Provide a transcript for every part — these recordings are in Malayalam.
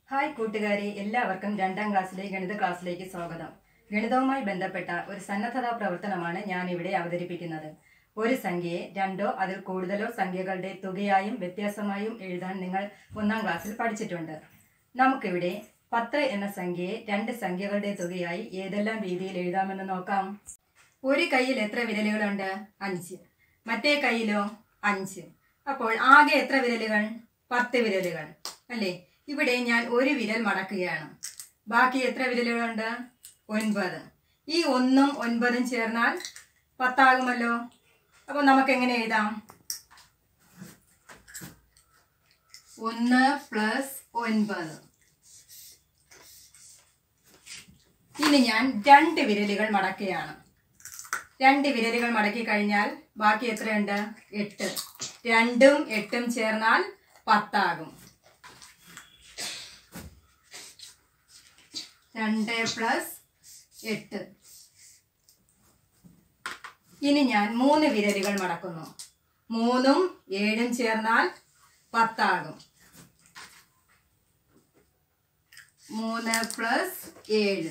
ഹായ് കൂട്ടുകാരെ, എല്ലാവർക്കും 2ാം ക്ലാസ്സിലെ ഗണിത ക്ലാസ്സിലേക്ക് സ്വാഗതം. ഗണിതവുമായി ബന്ധപ്പെട്ട ഒരു സന്നദ്ധതാ പ്രവർത്തനമാണ് ഞാൻ ഇവിടെ അവതരിപ്പിക്കുന്നത്. ഒരു സംഖ്യയെ രണ്ടോ അതിൽ കൂടുതലോ സംഖ്യകളുടെ തുകയായും വ്യത്യാസമായും എഴുതാൻ നിങ്ങൾ 1ാം ക്ലാസ്സിൽ പഠിച്ചിട്ടുണ്ട്. നമുക്കിവിടെ 10 എന്ന സംഖ്യയെ രണ്ട് സംഖ്യകളുടെ തുകയായി ഏതെല്ലാം രീതിയിൽ എഴുതാമെന്ന് നോക്കാം. ഒരു കയ്യിൽ എത്ര വിരലുകളുണ്ട്? 5. മറ്റേ കയ്യിലോ? 5. അപ്പോൾ ആകെ എത്ര വിരലുകൾ? 10 വിരലുകൾ അല്ലേ? ഇവിടെ ഞാൻ ഒരു വിരൽ മടക്കുകയാണ്. ബാക്കി എത്ര വിരലുകളുണ്ട്? 9. ഈ 1ഉം 9ഉം ചേർന്നാൽ 10 ആകുമല്ലോ. അപ്പോൾ നമുക്ക് എങ്ങനെ എഴുതാം? 1 + 9. ഇനി ഞാൻ 2 വിരലുകൾ മടക്കുകയാണ്. 2 വിരലുകൾ മടക്കി കഴിഞ്ഞാൽ ബാക്കി എത്രയുണ്ട്? 8. 2ഉം 8ഉം ചേർന്നാൽ 10 ആകും. 2 + 8. ഇനി ഞാൻ 3 വിരലുകൾ മടക്കുന്നു. 3ഉം 7ഉം ചേർന്നാൽ 10 ആകും. 3 + 7.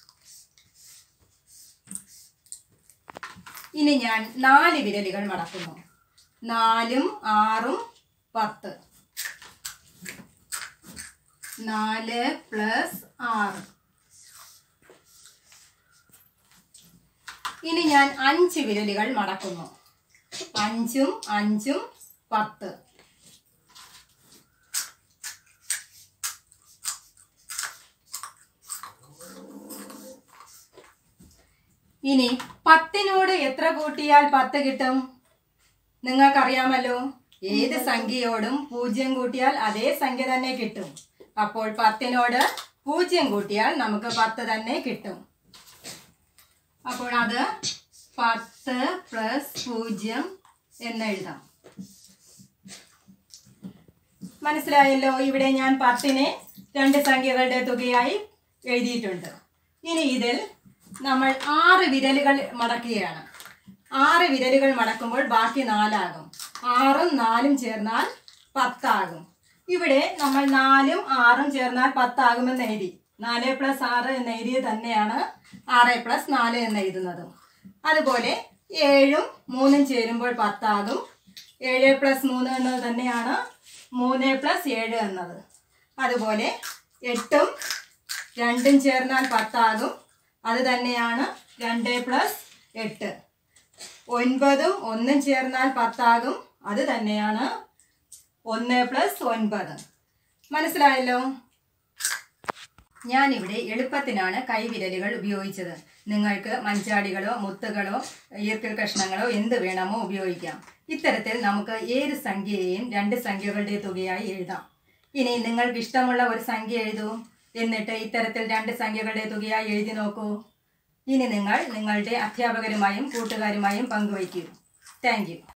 ഇനി ഞാൻ 4 വിരലുകൾ മടക്കുന്നു. 4ഉം 6ഉം 10. 4 + 6. ഇനി ഞാൻ 5 വിരലുകൾ മടക്കുന്നു. 5ഉം 5ഉം 10. ഇനി 10നോട് എത്ര കൂട്ടിയാൽ 10 കിട്ടും? നിങ്ങൾക്കറിയാമല്ലോ, ഏത് സംഖ്യയോടും 0 കൂട്ടിയാൽ അതേ സംഖ്യ തന്നെ കിട്ടും. അപ്പോൾ 10നോട് 0 കൂട്ടിയാൽ നമുക്ക് 10 തന്നെ കിട്ടും. അപ്പോൾ അത് 10 + 0 എന്ന് എഴുതാം. മനസ്സിലായല്ലോ? ഇവിടെ ഞാൻ 10നെ രണ്ട് സംഖ്യകളുടെ തുകയായി എഴുതിയിട്ടുണ്ട്. ഇനി ഇതിൽ നമ്മൾ 6 വിരലുകൾ മടക്കുകയാണ്. 6 വിരലുകൾ മടക്കുമ്പോൾ ബാക്കി 4 ആകും. 6ഉം 4ഉം ചേർന്നാൽ 10 ആകും. ഇവിടെ നമ്മൾ 4ഉം 6ഉം ചേർന്നാൽ 10 ആകുമെന്ന് എഴുതി. 4 + 6 എന്ന് എഴുതിയത് തന്നെയാണ് 6 + 4 എന്ന് എഴുതുന്നത്. അതുപോലെ 7ഉം 3ഉം ചേരുമ്പോൾ 10 ആകും. 7 + 3 എന്നത് തന്നെയാണ് 3 + 7 എന്നത്. അതുപോലെ 8ഉം 2ഉം ചേർന്നാൽ 10 ആകും. അത് തന്നെയാണ് 2 + 8. 9ഉം 1ഉം ചേർന്നാൽ 10 ആകും. അത് തന്നെയാണ് 1 + 9. മനസ്സിലായല്ലോ? ഞാനിവിടെ എളുപ്പത്തിനാണ് കൈവിരലുകൾ ഉപയോഗിച്ചത്. നിങ്ങൾക്ക് മഞ്ചാടികളോ മുത്തുകളോ ഈർക്കിൽ കഷ്ണങ്ങളോ എന്ത് വേണമോ ഉപയോഗിക്കാം. ഇത്തരത്തിൽ നമുക്ക് ഏത് സംഖ്യയെയും രണ്ട് സംഖ്യകളുടെ തുകയായി എഴുതാം. ഇനി നിങ്ങൾക്ക് ഇഷ്ടമുള്ള ഒരു സംഖ്യ എഴുതൂ. എന്നിട്ട് ഇത്തരത്തിൽ രണ്ട് സംഖ്യകളുടെ തുകയായി എഴുതി നോക്കൂ. ഇനി നിങ്ങൾ നിങ്ങളുടെ അധ്യാപകരുമായും കൂട്ടുകാരുമായും പങ്കുവയ്ക്കൂ. Thank you.